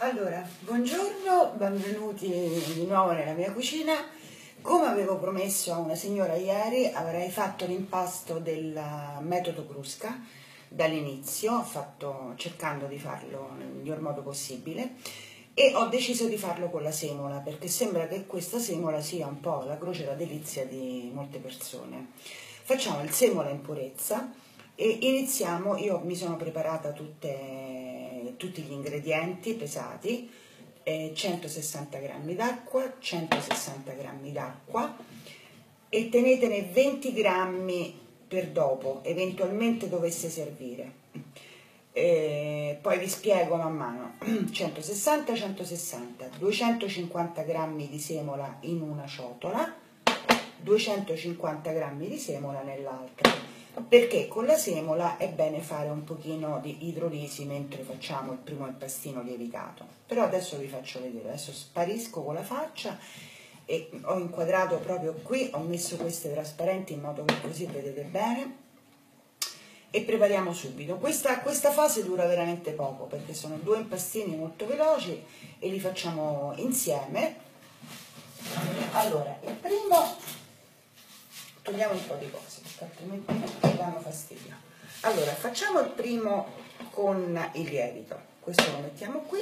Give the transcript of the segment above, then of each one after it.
Allora, buongiorno, benvenuti di nuovo nella mia cucina. Come avevo promesso a una signora ieri, avrei fatto l'impasto del metodo Crusca dall'inizio, cercando di farlo nel miglior modo possibile, e ho deciso di farlo con la semola, perché sembra che questa semola sia un po' la croce e la delizia di molte persone. Facciamo il semola in purezza e iniziamo. Io mi sono preparata tutti gli ingredienti pesati, 160 g d'acqua, 160 g d'acqua, e tenetene 20 g per dopo, eventualmente dovesse servire. Poi vi spiego man mano. 160, 160, 250 g di semola in una ciotola, 250 g di semola nell'altra, perché con la semola è bene fare un pochino di idrolisi mentre facciamo il primo impastino lievitato. Però adesso vi faccio vedere. Adesso sparisco con la faccia e ho inquadrato proprio qui, ho messo queste trasparenti in modo che così vedete bene, e prepariamo subito. Questa fase dura veramente poco, perché sono due impastini molto veloci e li facciamo insieme. Allora, il primo, togliamo un po' di cose perché altrimenti mi danno fastidio. Allora, facciamo il primo con il lievito. Questo lo mettiamo qui.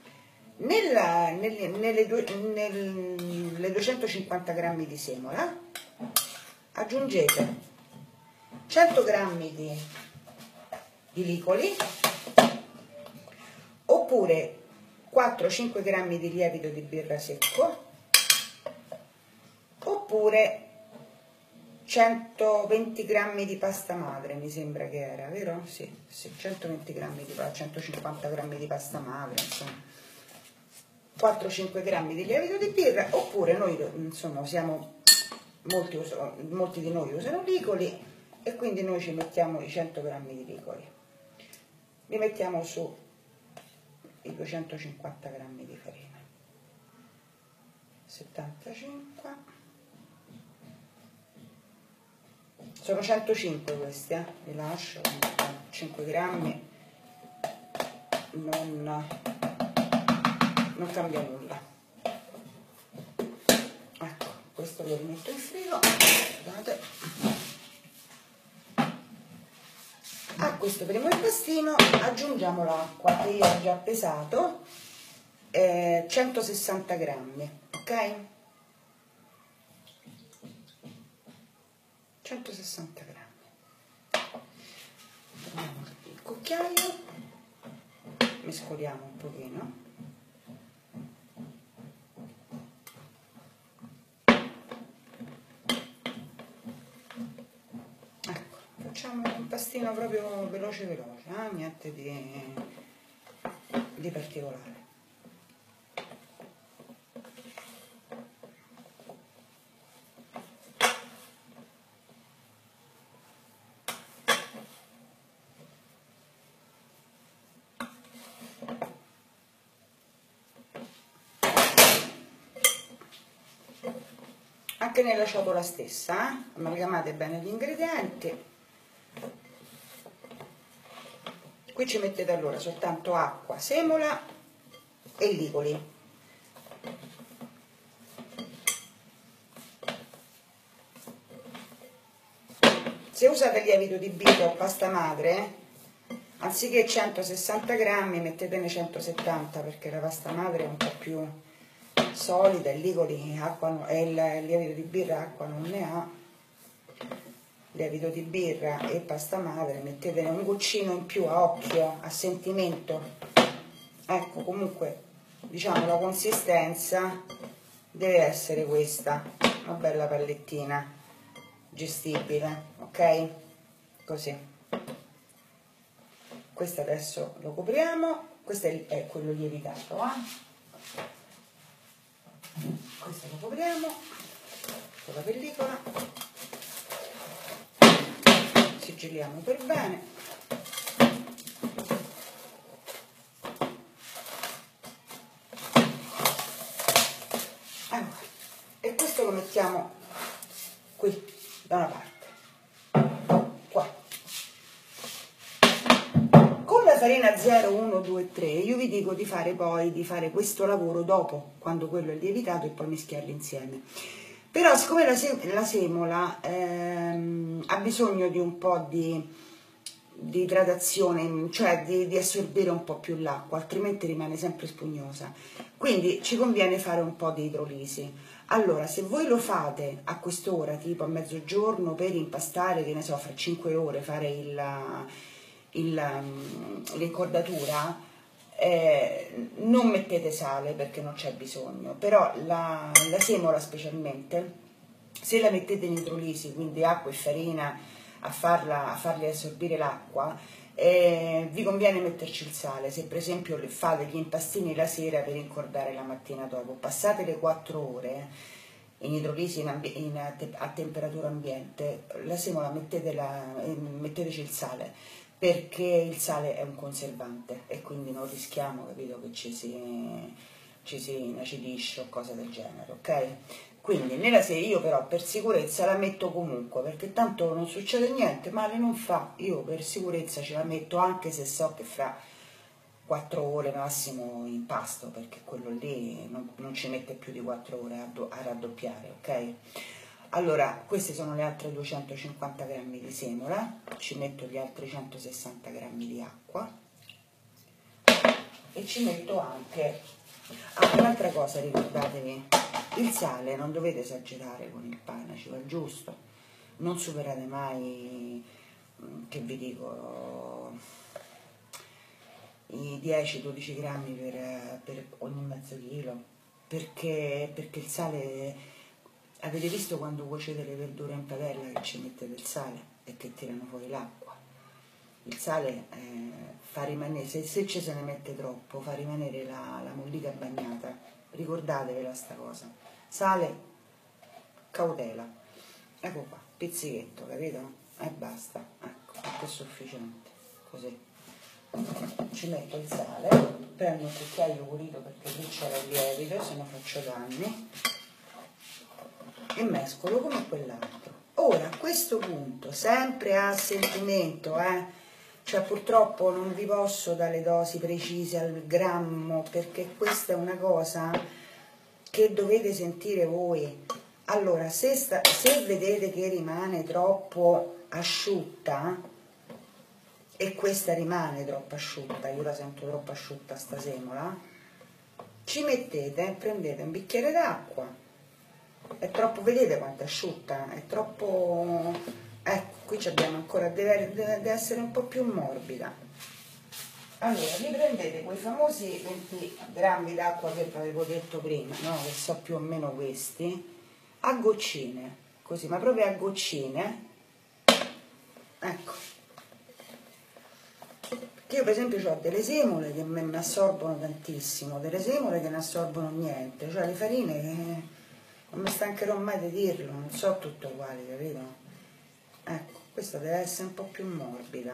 Nelle 250 g di semola aggiungete 100 g di licoli, oppure 4-5 g di lievito di birra secco, oppure 120 g di pasta madre, mi sembra che era, vero? Sì, 120 g di 150 g di pasta madre, insomma 4-5 g di lievito di birra, oppure noi, insomma, molti di noi usano licoli e quindi noi ci mettiamo i 100 g di licoli, li mettiamo su i 250 g di farina, 75. Sono 105 questi, li lascio, 5 grammi, non cambia nulla. Ecco, questo lo rimetto in frigo. Guardate. A questo primo impastino aggiungiamo l'acqua, che io ho già pesato, 160 grammi, ok? 160 grammi. Prendiamo il cucchiaio, mescoliamo un pochino. Ecco, facciamo un impastino proprio veloce, niente di particolare. Anche nella ciotola stessa, amalgamate bene gli ingredienti. Qui ci mettete allora soltanto acqua, semola e licoli. Se usate lievito di birra o pasta madre, anziché 160 grammi mettetene 170, perché la pasta madre è un po' più solida, il licoli acqua, e il lievito di birra acqua non ne ha. Lievito di birra e pasta madre mettetene un goccino in più a occhio, a sentimento. Ecco, comunque diciamo la consistenza deve essere questa, una bella pallettina gestibile, ok? Così. Questo adesso lo copriamo. Questo è quello lievitato, questo lo copriamo con la pellicola, sigilliamo per bene. Allora, e questo lo mettiamo qui da una parte, qua. Con la farina 0, 1, 2, 3, io vi dico di fare poi, di fare questo lavoro dopo, quando quello è lievitato, e poi mischiarli insieme. Però siccome la semola ha bisogno di un po' di idratazione, cioè di assorbire un po' più l'acqua, altrimenti rimane sempre spugnosa, quindi ci conviene fare un po' di idrolisi. Allora, se voi lo fate a quest'ora, tipo a mezzogiorno, per impastare, che ne so, fra 5 ore fare l'incordatura, non mettete sale perché non c'è bisogno, però la semola specialmente, se la mettete in idrolisi, quindi acqua e farina, a farli assorbire l'acqua, vi conviene metterci il sale. Se per esempio fate gli impastini la sera per incordare la mattina dopo, passate le 4 ore in idrolisi a temperatura ambiente, la semola metteteci il sale, perché il sale è un conservante e quindi non rischiamo, capito, che ci si inacidisce o cose del genere, ok? Quindi nella sera io però per sicurezza la metto comunque, perché tanto non succede niente, male non fa, io per sicurezza ce la metto anche se so che fra 4 ore massimo impasto, perché quello lì non ci mette più di 4 ore a raddoppiare, ok? Allora, queste sono le altre 250 grammi di semola, ci metto gli altri 160 grammi di acqua e ci metto anche, un'altra cosa, ricordatevi, il sale non dovete esagerare con il pane, ci va il giusto, non superate mai, che vi dico, i 10-12 grammi per ogni mezzo chilo, perché il sale... Avete visto quando cuocete le verdure in padella che ci mettete il sale e che tirano fuori l'acqua? Il sale fa rimanere, se ci se ne mette troppo, fa rimanere la mollica bagnata. Ricordatevela sta cosa. Sale, cautela. Ecco qua, pizzichetto, capito? E basta. Ecco, è sufficiente. Così. Ci metto il sale, prendo un cucchiaio pulito perché qui c'era il lievito, se no faccio danni. E mescolo come quell'altro. Ora a questo punto, sempre a sentimento, cioè purtroppo non vi posso dare dosi precise al grammo, perché questa è una cosa che dovete sentire voi. Allora, se vedete che rimane troppo asciutta, e questa rimane troppo asciutta, io la sento troppo asciutta sta semola, ci mettete, prendete un bicchiere d'acqua. È troppo, vedete quanto è asciutta? È troppo, ecco, qui abbiamo ancora, deve essere un po' più morbida. Allora, vi prendete quei famosi 20 grammi d'acqua che vi avevo detto prima, no? Che so più o meno questi, a goccine, così, ma proprio a goccine, ecco. Che io per esempio ho delle semole che mi assorbono tantissimo, delle semole che ne assorbono niente, cioè le farine che... Non mi stancherò mai di dirlo, non so tutto uguali, capito? Ecco, questa deve essere un po' più morbida.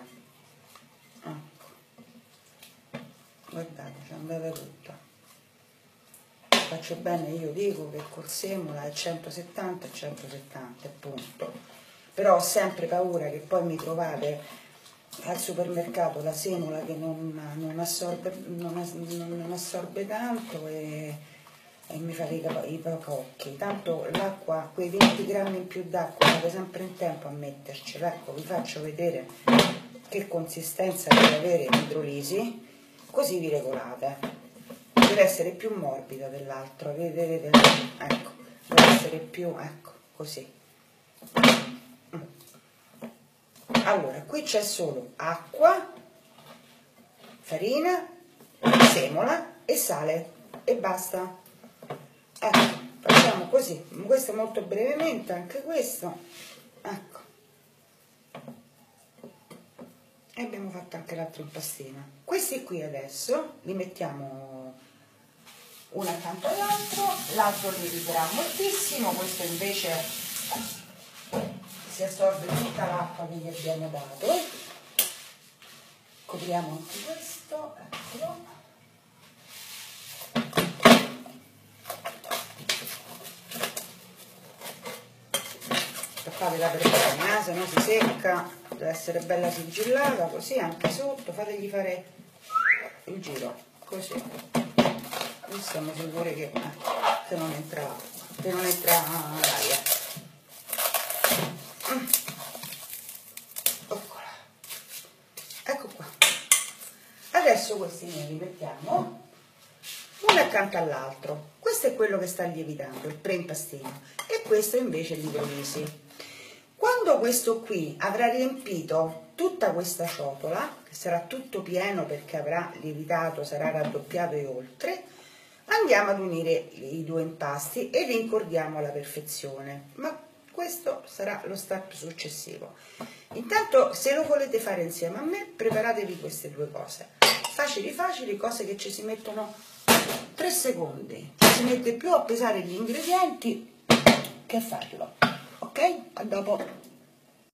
Ecco. Guardate, c'è andata tutta. Faccio bene, io dico che col semola è 170 e 170, punto. Però ho sempre paura che poi mi trovate al supermercato la semola che non assorbe tanto e mi fate i pacocchi. Tanto l'acqua, quei 20 grammi in più d'acqua, fate sempre in tempo a mettercela. Ecco, vi faccio vedere che consistenza deve avere l'idrolisi, così vi regolate. Deve essere più morbida dell'altro, vedete? Ecco, deve essere più, ecco, così. Allora, qui c'è solo acqua, farina, semola e sale e basta. Ecco, facciamo così, questo molto brevemente, anche questo, ecco, e abbiamo fatto anche l'altro impastino. Questi qui adesso li mettiamo uno accanto all'altro, l'altro lieviterà moltissimo, questo invece si assorbe tutta l'acqua che gli abbiamo dato. Copriamo anche questo, eccolo. Fatela per bene, se no si secca, deve essere bella sigillata, così anche sotto, fategli fare il giro così, qui siamo sicuri che non entra l'aria. Ecco qua. Adesso questi ne li mettiamo uno accanto all'altro. Questo è quello che sta lievitando, il preimpastino, e questo invece è l'idrolisi. Quando questo qui avrà riempito tutta questa ciotola, che sarà tutto pieno perché avrà lievitato, sarà raddoppiato e oltre, andiamo ad unire i due impasti e li incordiamo alla perfezione, ma questo sarà lo step successivo. Intanto, se lo volete fare insieme a me, preparatevi queste due cose, facili, cose che ci si mettono 3 secondi, ci si mette più a pesare gli ingredienti che a farlo. Ok? A dopo.